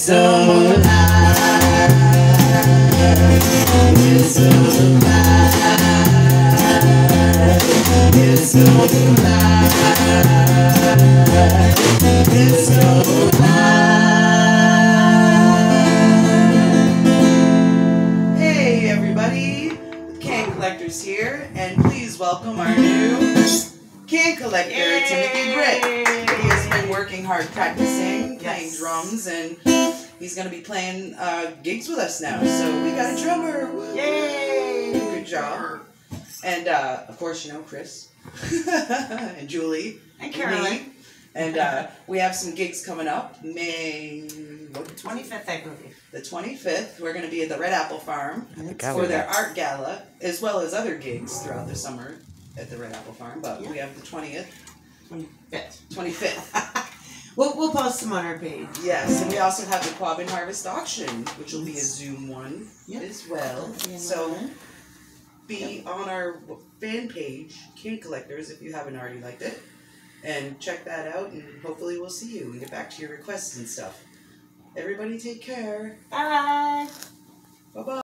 It's alive. It's alive. It's alive. It's alive. Hey everybody, Can Collectors here, and please welcome our new can collector, Timothy Britt. He has been working hard practicing, playing drums, and he's going to be playing gigs with us now. So we got a drummer. Woo. Yay! Good job. And of course, you know, Chris and Julie and Carolyn. And we have some gigs coming up. May 25th, I believe. The 25th, we're going to be at the Red Apple Farm for their art gala, as well as other gigs throughout the summer at the Red Apple Farm. But we have the 20th. 25th. We'll post them on our page. Yes, and we also have the Quabbin Harvest Auction, which will be a Zoom one as well. So be on our fan page, Can Collectors, if you haven't already liked it. And check that out, and hopefully we'll see you and get back to your requests and stuff. Everybody take care. Bye.